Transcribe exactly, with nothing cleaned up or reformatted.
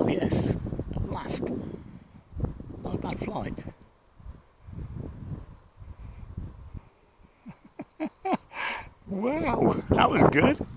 Oh yes, at last. Not a bad flight. Wow, that was good.